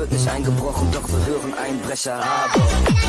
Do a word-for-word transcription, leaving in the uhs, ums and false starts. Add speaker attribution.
Speaker 1: wird nicht eingebrochen, doch wir hören Einbrecher. Aber